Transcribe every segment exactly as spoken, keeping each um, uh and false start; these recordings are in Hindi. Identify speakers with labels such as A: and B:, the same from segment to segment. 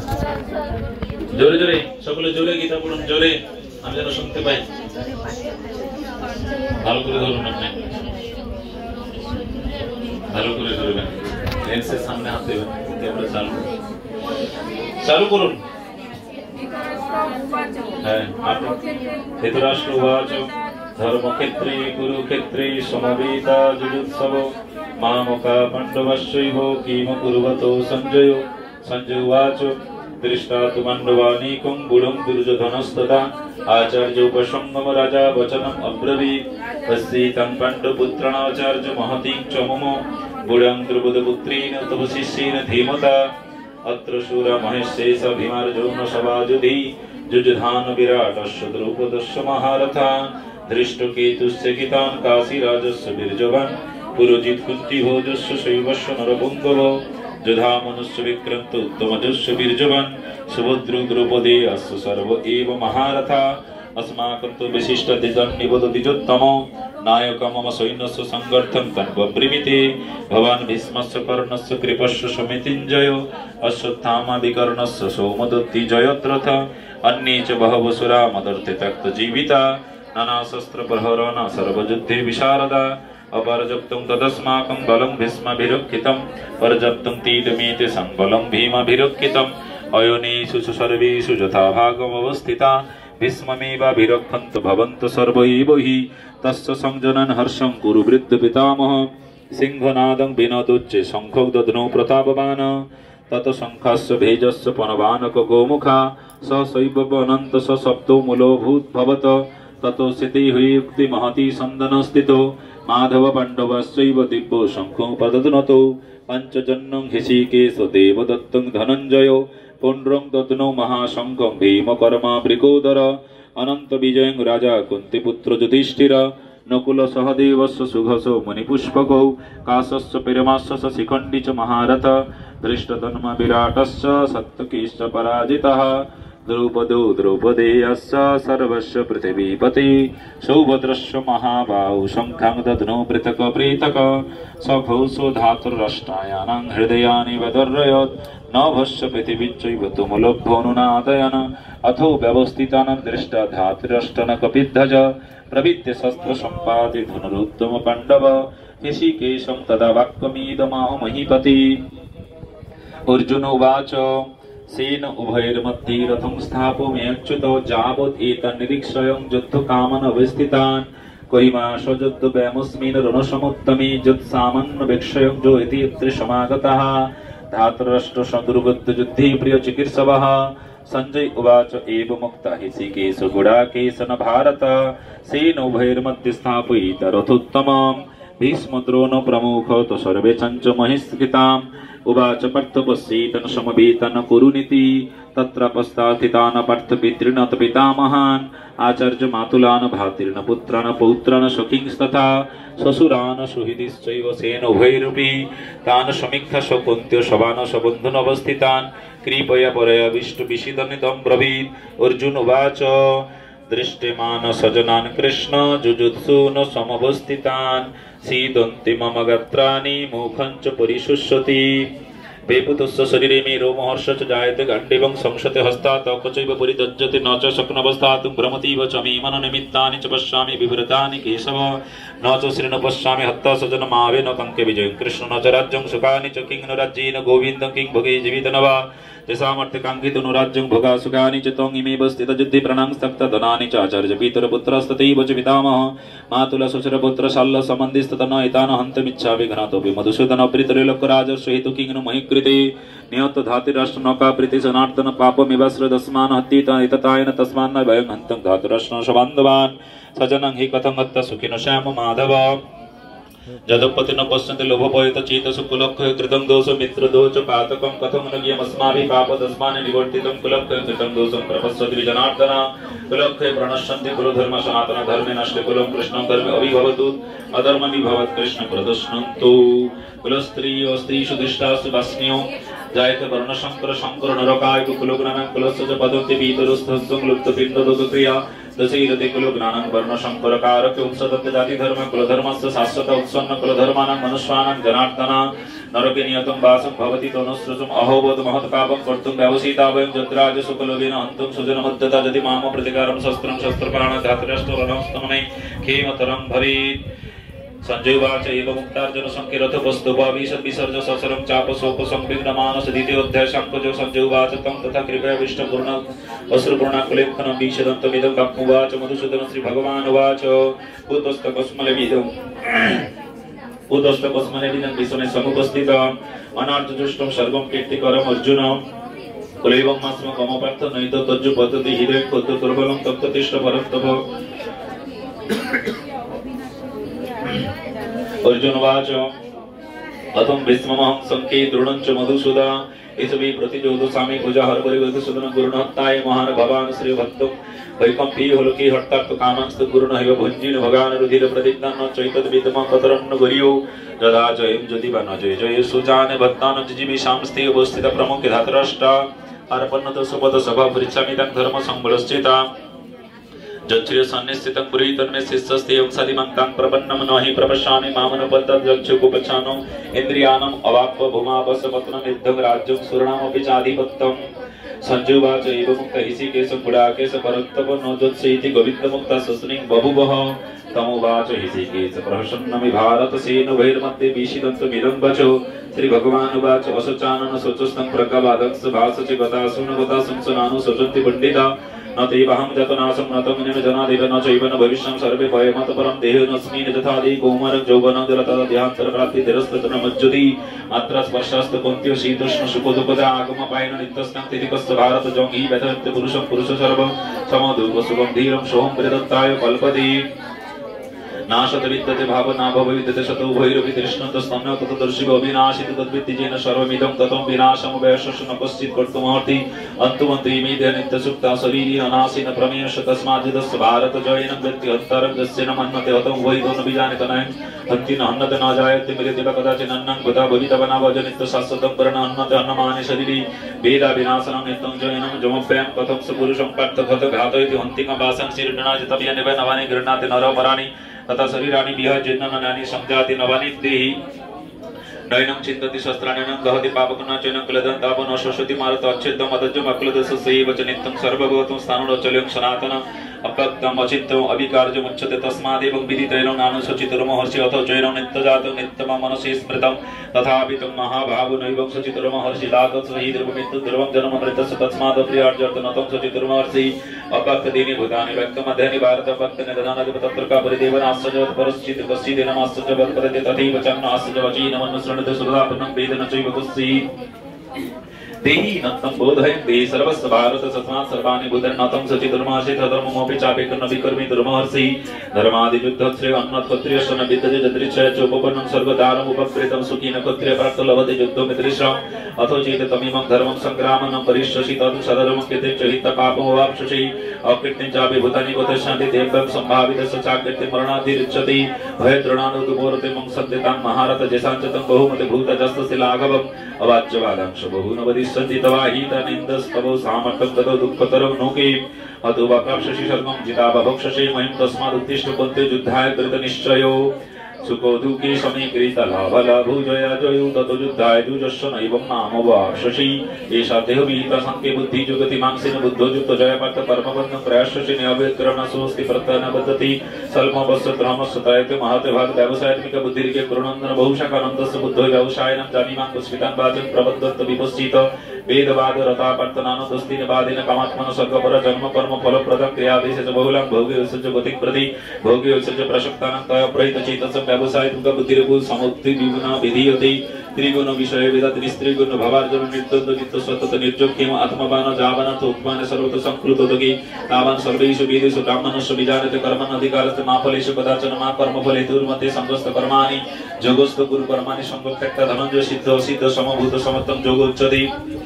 A: জোরে জোরে সকলে জোরে গীতা পড়ুন জোরে আমি যেন শুনতে পাই ভালো করে ধরুন আপনি ভালো করে ধরবেন লেন্সের সামনে হাত দেবেন ক্যামেরা চালু চালু করুন হ্যাঁ ধৃতরাষ্ট্র উবাচ ধর্মক্ষেত্রে কুরুক্ষেত্রে সমবেতা যুযুৎসব মামকা পাণ্ডবশ্চৈব কিম কুর্বত সঞ্জয় সঞ্জয় উবাচ দৃষ্টা তু পাণ্ডবানীকং বুঢ়ং দুর্যোধনস্তদা आचार्योपसंगम राजा वचनम अब्रवीत् तस्यैतं पाण्डुपुत्राणाचार्य महतीं च मम बुढं द्रुपदपुत्रेण तव शिष्येन धीमता अत्र शूरा महेशेष भीमार्जुन सभायुधि जुजुधान विराटस्य द्रौपदस्य महारथा धृष्टकेतुस्य कितान् काशीराजस्य वीर्यवान् पुरोजित कुन्तीभोजस्य शैवस्य नरपुङ्गव युधामनुष्य विक्रन्त उत्तमजस्य वीर्यवान् सुभद्र द्रौपदी अस्य सर्व एव महारथा अस्माकं तु विशिष्ट दिजन्निवदति जोत्तम नायक मम सैन्यस्य संगर्थं तन्वब्रवीते भवान् भीष्मस्य कर्णस्य कृपस्य समितिञ्जय अश्वत्थामा विकर्णस्य सौमदत्ति जयद्रथ अन्ये च बहवसुरा मदर्थे त्यक्तजीविता नानाशस्त्रप्रहरण सर्वयुद्धे विशारदा अपर्याप्तं तदस्माकं बलं भीष्माभिरक्षितं पर्याप्तं तीदमेते संबलं भीमाभिरक्षितम् अयोनिषु सर्वेषु यथा भागमवस्थिता भीष्ममेवाभिरक्षन्तु भवन्तु सर्व एव हि तस्य संजनन् हर्षं कुरु वृद्ध पितामह सिंहनादं विनोदोच्चे शङ्खदध्नो प्रतापवान् तत शङ्खस्य भेजस्य पनवानक गोमुखा स शैववनन्त स सप्तो मूलोऽभूत् भवत ततो सिते हुयुक्ति महती सन्दनस्थितो माधव पाण्डवश्चैव दिव्यो शङ्खो प्रदध्नतो पञ्चजन्यं ऋषिकेश देवदत्तं धनञ्जयो पुण्ड्रं दध्नो महाशङ्खं भीमकर्मा वृकोदर अनंत विजयं राजा कुन्तीपुत्र युधिष्ठिर नकुल सहदेवस्य सुघसो मुनिपुष्पकौ काशस्य पिरमास्य शिखण्डी च महारथ धृष्टधर्म विराटस्य सत्यकीश्च पराजितः द्रौपदो द्रौपदेयस्य सर्वस्य पृथिवीपति सौभद्रस्य महाबाहु शङ्खां दध्नो पृथक पृथक सघोषो धातुराष्ट्रायाणां हृदयानि वदर्रयत् नभस्य पृथिवीच्चैव तुमुलभ्योऽनुनादयन् अथो व्यवस्थितानां दृष्टा धातुराष्ट्रनकपिध्वज प्रविद्य शस्त्र सम्पादि धनुरुत्तम पाण्डव ऋषिकेशं तदा वाक्यमिदमाह महीपति अर्जुन उवाच सेन उभयर्मध्ये रथं स्थापयाम्यच्युत यावत् एतन्निरीक्षयं युद्धकामान् अवस्थितान् करिमाशयुद्धव्यामस्मिन् रणसमुत्तमे यत्सामान्यवेक्षयं जो इति यत्र समागतः धातराष्ट्रसदुर्गतयुद्धे प्रियचिकीर्षवः संजय उवाच एवमुक्ता ऋषिकेश गुडाकेश न भारत सेन उभयर्मध्ये स्थापयिता रथोत्तमम् भीष्मद्रोण प्रमुख तो सर्वे चञ्च महिष्कृताम् उवाच पार्थ पश्येतन समवेतन कुरुनीति तत्र पश्चात्थितान् पार्थ पितॄन् पितामहान् आचार्य मातुलान् भातॄन् पुत्रान् पौत्रान् सखींस्तथा ससुरान् सुहृदिश्चैव सेन उभयैरपि तान् समीक्षा सकुन्त्य शवान् सबन्धून् अवस्थितान् कृपया परयाविष्टु विषीदनिदं ब्रवीत् अर्जुन उवाच दृष्टिमान सजनान् कृष्ण जुजुत्सु न समवस्थितान् सीदन्ति मम गात्राणि मुखं च परिशुष्यति वेपुतस्य शरीरे मे रोमहर्ष च जायते गाण्डीवं संशते हस्तात् कचैव परिदज्यते न च शक्नवस्थातुं भ्रमतीव च मे मननिमित्तानि च पश्यामि विवृतानि केशव न च श्रीन पश्यामि हत्ता सजनमावे न कङ्के विजयं कृष्ण न च राज्यं सुखानि च किं न राज्येन गोविन्दं किं भोगे जीवितं वा तेषामर्थकाङ्क्षितो राज्यं भोगा सुखानि च त्वं इमेव स्थितयुद्धे प्राणांस्तप्तधनानि च आचार्य पितरपुत्रस्तथैव च पितामह मातुल सुशरपुत्र शाल्य सम्बन्धिस्ततन एतान् हन्तुमिच्छामि घ्नातोऽपि मधुसूदन प्रीतरैलोक्यराजस्य हेतु किं नु महि कृते नियत धातुराष्ट्र नौका प्रीति सनार्दन पापमिवाश्रदस्मान् हत्येत एततायन तस्मान्न भयं हन्तं धातुराष्ट्र सबान्धवान् सजनं हि कथं हत्वा सुखिनो श्याम माधव जदपति न पश्यन्ति लोभपयत चेतसु कुलक्षय कृतं दोष मित्रदोष पातकं कथं न ज्ञमस्माभिः पापदस्मान् निवर्तितं कुलक्षय कृतं दोषं प्रपश्यति जनार्दन कुलक्षय प्रणश्यन्ति कुलधर्म सनातन धर्मे नष्टे कुलं कृष्णं धर्मे अभिभवतु अधर्म विभवत् कृष्ण प्रदर्शनन्तु कुलस्त्रियो स्त्रीषु दृष्टासु वास्न्यो जायते वर्ण शंकर शंकर नरकाय कुलग्नानं कुलस्य पदन्ति पीतरस्थं लुप्तपिण्डदोक्रिया दशैरते कुलग्नानं वर्ण शंकर कारक उत्सदत्त जाति धर्म कुलधर्मस्य शाश्वत उत्सन्न कुलधर्मानां मनुष्याणां जनार्दन नरके नियतं वासं भवति तनुसृजम् अहोवद महत्कापं कर्तुं व्यवसिता वयं जद्राज सुकलवेन हन्तुं सुजनमद्दता यदि माम प्रतिकारं शस्त्रं शस्त्रप्राण धातुराष्ट्ररणस्तमने खेमतरं भवेत् संजय वाच एवं मुक्तार्जुन संकीर्थ वस्तुभाविष विसर्ज ससरं चाप शोक संविघ्न मानस द्वितीय अध्याय संकोच संजय वाच तम तथा कृपया विष्णु पूर्ण अश्रुपूर्ण कुलेखनं विशदन्तमिदं वाच मधुसूदन श्री भगवान वाच उतस्त कस्मलविदं उतस्त कस्मलविदं विष्णु समुपस्थित अनार्थ दुष्टं सर्वं कीर्तिकरम् अर्जुन कुलेवं मास्म कमपार्थ नैत तज्जु पद्धति हृदय खोद दुर्बलं तप्ततिष्ठ परन्तप अर्जुन वाच अथम भीष्ममहं संके दृढंच मधुसूदा इसवी प्रतिजोदो स्वामी पूजा हर परिवर्तन गुरुनत्ताय महान भगवान श्री भक्तों वैकंपी होलकी हट्टार्थ कामांस्त गुरुन हैव भंजिन भगवान रुधिर प्रतिज्ञान चैतत विद्म कतरन्न गरियो जदा जयं ज्योति बन जय जय सुजाने भक्तान जिजीवी शामस्ते उपस्थित प्रमुख धातराष्ट्र अर्पणत सुपद सभा परीक्षामितं धर्म संबलस्थिता जच्छ्रिय सन्निस्थितं पुरीतन्मे शिष्यस्ते एवं सदिमन्तां प्रपन्नं नहि प्रपश्यामि मामनुपत्तं जक्षुकुपचानो इन्द्रियाणम् अवाप्य भूमावसपत्नं निद्धं राज्यं सुवर्णमपि चाधिपत्यं संजय वाच एवं मुक्त ऋषिकेश गुडाकेश परन्तप नोजत्सेति गोविन्दमुक्ता सस्निं बभुवः तमुवाच ऋषिकेश प्रसन्नमि भारतसेनुभैर्मध्ये विषीदन्तमिदं वचो श्री भगवान वाच असचानन सोचस्तं प्रज्ञावादंस भासचे गतासुन गतासंसनानु सोचन्ति पंडिता न तेवाहं जतनासं न तमिनं जनादेव न चैव न भविष्यं सर्वे भयमत परं देहेनस्मिन् यथादि कौमारं यौवनं जलतः देहान्तरप्राप्ति धीरस्ततनमज्जति अत्र स्पर्शस्त कुन्त्यो शीतोष्ण सुखदुःखद आगमपायन नित्यस्तं तिथिकस्य भारत जङ्गी व्यथयन्ति पुरुषं पुरुष सर्वं समदुःख सुखं धीरं सोहं प्रदत्ताय कल्पते नाशत विद्यते भावना भव विद्यते शतो भैरवि तृष्णत स्तम्य ततदर्शिव अविनाशित तद्वित्ति जेन सर्वमिदं ततं विनाशं वैशस् न कश्चित् कर्तुमर्हति अन्तुमन्ति मेद्य नित्य सुप्ता शरीरी अनाशिन प्रमेयश तस्माद् भारत जयनं व्यक्ति हन्तरं यस्य न मन्यते हतं वैदो न विजानीत नयं हन्ति न हन्नत न जायते मृत्यु वा कदाचित् अन्नं गता भवितवना वजनित्य शाश्वतं वर्ण हन्नते अन्नमाने शरीरी वेदा विनाशनं नित्यं जयनं जमभ्यां कथं स पुरुषं पार्थ घत घातयति हन्तिकं वासं शीर्णनाजितव्यनिव नवानि गृह्णाति नरपराणि तथा शरीराणि विहज्यन्नानि संजाति नवानि देहि नयनं चिन्तति शस्त्राण्यनं दहति पापकं चैनं क्लेदं तापं न शोषति मारुत अच्छेदं अदज्जं अक्लेदसस्यैव च नित्यं सर्वभूतं स्थाणुरचलं सनातनं अप्रक्तम् अचिन्त्यम् अविकार्यम् उच्यते तस्मादेवं विदितैनं नानुसचितुर्महर्षि अथ जैनं नित्यजातं नित्यं मनसि स्मृतं तथापि तं महाभावो नैवं सचितुर्महर्षि लातत् हि ध्रुवमृत्युर्ध्रुवं जन्ममृतस्य तस्मात् प्रियार्जर्तनतं सचितुर्महर्षि अपक्तदीनि भूतानि व्यक्तमध्यनि भारतभक्तनि ददानदि तत्रका परिदेवनाश्चर्यवत् परश्चित् कश्चिदेनमाश्चर्यवत् परते तथैव चन्न आश्चर्यवची नमन् शृणुते सुरदापन्नं वेदन चैव कुस्सी देहि नतं बोधयन्ति सर्वस्य भारत तस्मात् सर्वाणि भूतान्नतं सचितुर्महर्षि धर्ममपि चापेकं विकर्मि दुर्महर्षि धर्मादियुद्धस्य अन्नत्क्षत्रियस्य न विद्यते यदृच्छया च उपपन्नं सर्वदारम् उपकृतं सुखी न क्षत्रिय प्राप्तो लभते युद्धमिदृशम् अथो चेत् तमिमं धर्मं संग्रामं न करिष्यसि तत् सदर्मं कृते च हितपापमवाप्स्यसि अकृत्यं चापि भूतानि गतस्यन्ति देवं सम्भावितस्य चाकृत्यं मरणाधिरुच्यते भयद्रणानुदुपोरते मं सद्यतां महारथ जैसाञ्चतं बहुमते भूतजस्तस्य लाघवम् अवाच्यवादांश बहुनवदि सन्ति तवाहितनिन्दस्तवो सामर्थं ततो दुःखतरं नोके अतो वा प्राप्स्यसि सर्वं जिता भक्षसे मह्यं तस्मादुत्तिष्ठ कुन्ते युद्धाय कृतनिश्चयो सुखो दुःखे समीकृत लाभलाभुजया जयो ततो युद्धाय दुजस्य नैवं नाम वाप्स्यसि एषा देहविहिता संके बुद्धि जुगति मांसेन बुद्धो युक्त जयपार्थ कर्मबन्धं प्रयास्यसि नियवेत्करणसोऽस्ति प्रत्ययन बद्धति सल्मवस्य धर्मस्य तयते महते भाग व्यवसायत्मिक बुद्धिरिके गुरुनन्दन बहुशाखानन्दस्य बुद्धो व्यवसायनं जानीमां कुस्मितां वाचं प्रबद्धत्त विपश्चित वेदवाद रतापर्तनानुदस्तिन वादिन कामात्मन सर्गपर जन्म कर्म फलप्रदं क्रियादेशे च बहुलं भोगे उसज गतिं प्रति भोगे उसज प्रसक्तानं तय प्रहित चेतसं व्यवसायत्मिक बुद्धिरेभूत समुक्ति विगुणा विधीयते त्रिगुण विषय वेदात निस्त्रिगुण भवार्जन निर्द्वन्द्व नित्य सतत निर्जोक्यम आत्मवान जावनाथ उपमान सर्वत संकृतोदगी तावान सर्वेषु वेदेषु ब्राह्मणस्य विजानते कर्मण अधिकारस्य मा फलेषु कदाचन मा कर्मफले दुर्मते संगस्त कर्माणि जोगस्थ गुरु कर्माणि संगत्यक्त धनंजय सिद्ध सिद्ध समभूत समत्तं जोगोच्यते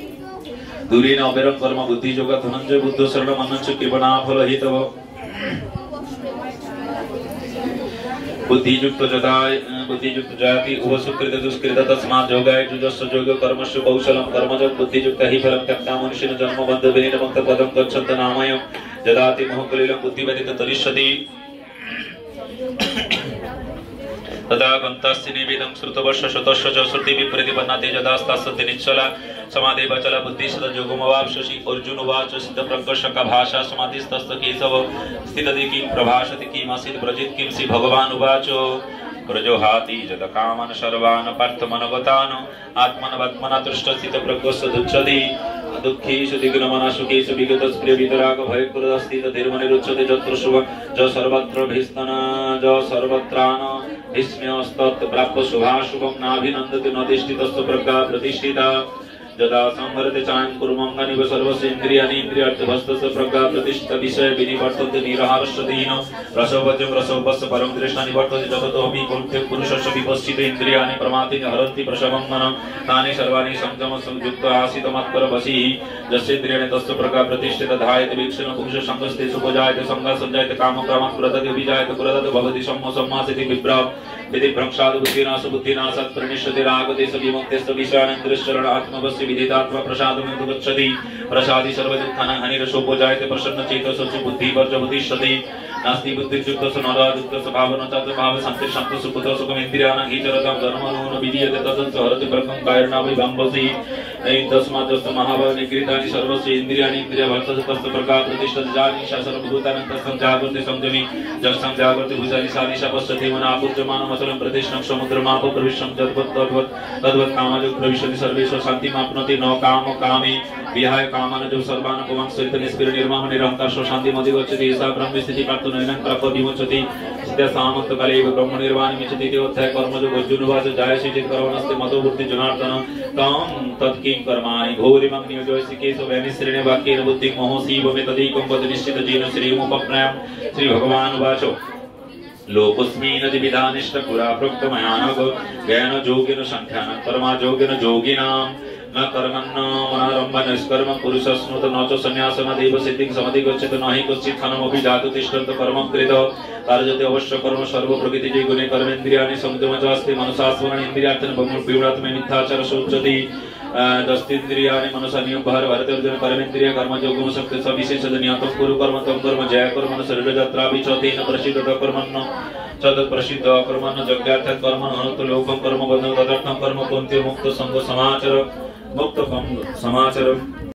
A: दूरेण अपेरं कर्म बुद्धि जोग धनंजय बुद्ध शरणमन्नच कृपणा फल हेतव बुद्धियुक्त जदा बुद्धियुक्त जाति उपसुकृत दुष्कृत तस्मात् योगाय जुजस्व योग कर्मसु कौशलम कर्मज बुद्धियुक्त हि फलं त्यक्ता मनुष्येन जन्म बन्ध विनेन मुक्त पदं गच्छन्त नामय जदाति मोहकलिलं बुद्धिवदित तरिष्यति तदा गन्तास्ति निवेदं श्रुतवर्ष शतस्य च श्रुति विप्रतिपन्नाते जदास्तास्ति निश्चला समाधि बचला बुद्धि सदा जोगमवाप्स्यसि अर्जुन उवाच सिद्ध प्रकर्षक भाषा समाधिस्तस्त केशव स्थितति किं प्रभाषति किमासीत् ब्रजेत् किं श्री भगवान् उवाच प्रजोहाति जद कामन सर्वान् पार्थमनगतान् आत्मनवत्मना तुष्टस्थित प्रकोष्ठदुच्यते दुःखेषु दिग्नमना सुखेषु विगतस्प्रिय वितराग भयकृदस्ति तद्धिर्मनिरुच्यते यत्र शुभ ज सर्वत्र भीस्तन ज सर्वत्रान भीष्म्यस्तत् प्राप्य शुभाशुभं नाभिनन्दति न तिष्ठितस्तु प्रज्ञा प्रतिष्ठिता जदा संहरते चायं कुर्मंगनिव सर्वस्य इंद्रियाणि इंद्रियार्थभस्तस्य प्रज्ञा प्रतिष्ठित विषय विनिवर्तन्ते निराहारश्चदीन रसवज्रं रसोपस्य परं दृष्टा निवर्तते जगतोऽपि कुरुते पुरुषस्य विपश्चिते इंद्रियाणि प्रमाति हरन्ति प्रसवं मनः तानि सर्वाणि संयम संयुक्त आसीत मत्परवशी यस्येन्द्रियाणि तस्य प्रज्ञा प्रतिष्ठित धायते वीक्षण पुरुष संगस्ते सुपजायते संगा संजायते काम क्रामात् प्रदते विजायते कुरदते भवति सम्मो सम्मासिति विभ्राव विधि भ्रंशाद बुद्धिनाश बुद्धिनाशात् प्रणिष्यति रागदेश विमुक्तेस्त विषयानन्द्रियशरण आत्मवस्य विदितात्मा प्रसादमेव गच्छति प्रसादि सर्वदुःखानां हानिरसोपजायते प्रसन्नचेतसो बुद्धि वर्जवतिष्यति नास्ति बुद्धियुक्तस्य नरायुक्तस्य भावनचात्र भाव शान्ति शान्त सुखतो सुखमिन्द्रियाणां हिचरतां धर्मनो न विधीयते तदंस हरति प्रकं कायर्णाभिभम्बसि तस्मात् महाभाव निगृहीतानि सर्वस्य इन्द्रियाणि इन्द्रियभर्तस्य तस्य प्रज्ञा प्रतिष्ठति जानि सर्वभूतानां तस्सं जागर्ति संयमी जस्सं जागर्ति भुजानि सानिशा पश्यति मना आपूर्जमानमचलं प्रतिष्ठं समुद्रमापो प्रविश्यं तद्वत् तद्वत् तद्वत् कामजो प्रविशति सर्वेषु शान्तिमाप्नोति न काम कामे विहाय कामान जो सर्वान् पुमांसरित निष्क्रिय निर्मम निरहंकार शान्तिमधिगच्छति सा ब्रह्मस्थिति प्राप्तो नैनं प्राप्तो विमुच्यति स्थितसामन्तकाले एव ब्रह्म निर्वाणमिच्छति इति अध्याय कर्मजो अर्जुनवाच जायसि चेत् कर्मणस्ते मतो बुद्धि जनार्दन तं तत्किं कर्माणि घोरिमं नियोजयसि केशवैनिश्रेणे वाक्येन बुद्धिं मोहसि वमे तदैकं वद निश्चितजेन श्रीमुपप्नयं श्रीभगवानुवाच लोकस्मिन् द्विविधानिष्ठ पुरा प्रोक्तमयानघ ज्ञानयोगेन संख्यानं कर्मयोगेन योगिनां न कर्मण्य मनारंभ निष्कर्म पुरुषस्मृत न च संन्यासन देव सिद्धिं समधिगच्छति न हि कश्चित् क्षणमपि जातु तिष्ठन्त कर्मं कृत कार्यते अवश्य कर्म सर्व प्रकृतिजे गुणे कर्मेन्द्रियाणि संयमजास्ति मनसास्मरण इन्द्रियार्थं विवृतमे मिथ्याचार शोच्यति दस्तेन्द्रियाणि मनसा नियमभार भारते अर्जुन कर्मेन्द्रिय कर्मयोगं शक्ति सविशेषद नियतं कुरु कर्म तं कर्म जय कर्म शरीरयात्रापि च तेन प्रसिद्धत कर्मण्य तद प्रसिद्ध कर्मण्य यज्ञार्थ कर्म अनंत लोकं कर्म बंधन तदर्थं कर्म कुंते मुक्त संग समाचार मुक्त समाचार